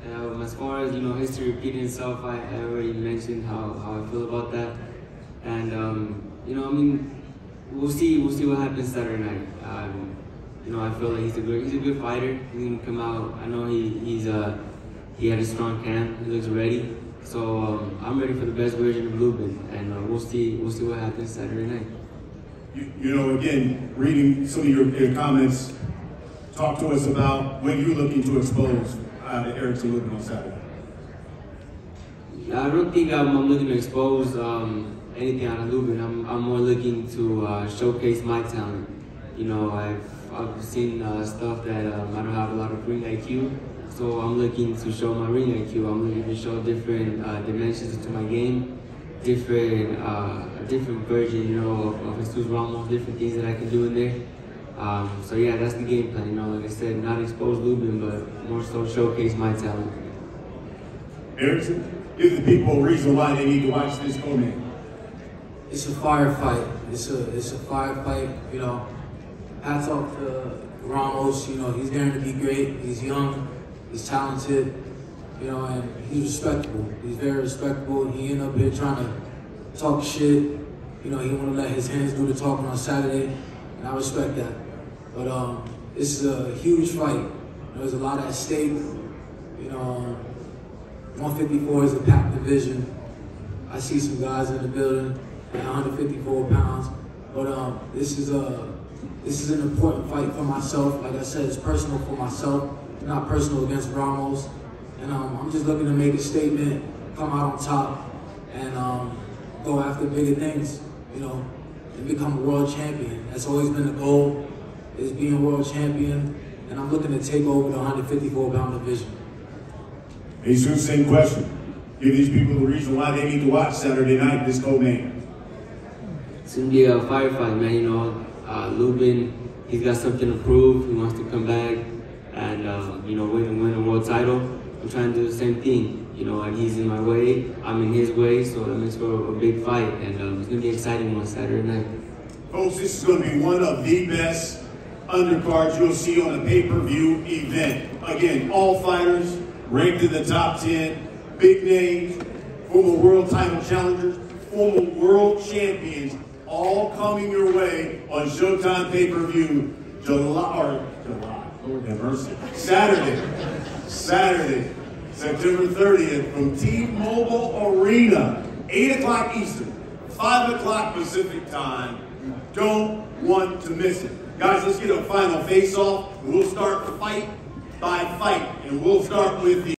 As far as history repeating itself, I already mentioned how I feel about that, and I mean, we'll see what happens Saturday night. I feel like he's a good fighter. He's gonna come out. I know he had a strong camp. He looks ready. So I'm ready for the best version of Lubin, and we'll see what happens Saturday night. Again, reading some of your comments, talk to us about when you're looking to expose Erickson Lubin on Saturday. I don't think I'm looking to expose anything out of Lubin. I'm more looking to showcase my talent. I've seen stuff that I don't have a lot of ring IQ, so I'm looking to show my ring IQ. I'm looking to show different dimensions to my game, different version, of Jesus Ramos, different things that I can do in there. So yeah, that's the game plan. Like I said, not expose Lubin, but more so showcase my talent. Erickson, give the people a reason why they need to watch this co-main. It's a firefight. It's a firefight. Hats off to Ramos. He's going to be great. He's young. He's talented. And he's respectable. He's very respectable. He ended up here trying to talk shit. He want to let his hands do the talking on Saturday, and I respect that. But this is a huge fight. There's a lot at stake. 154 is a packed division. I see some guys in the building at 154 pounds. But this is an important fight for myself. Like I said, it's personal for myself, not personal against Ramos. And I'm just looking to make a statement, come out on top, and go after bigger things, and become a world champion. That's always been the goal, is being a world champion. And I'm looking to take over the 154-pound division. Jesus, same question. Give these people the reason why they need to watch Saturday night, this co-main. It's going to be a firefight, man. Lubin, he's got something to prove. He wants to come back and, win a world title. I'm trying to do the same thing, and he's in my way. I'm in his way, so that makes for a big fight. And it's going to be exciting on Saturday night. Folks, this is going to be one of the best undercards you'll see on a pay-per-view event. Again, all fighters ranked in the top 10, big names, former world title challengers, former world champions, all coming your way on Showtime pay-per-view July, Lord have mercy, Saturday, September 30th from T-Mobile Arena, 8 o'clock Eastern, 5 o'clock Pacific time. You don't want to miss it. Guys, let's get a final face-off. We'll start fight by fight, and we'll start with the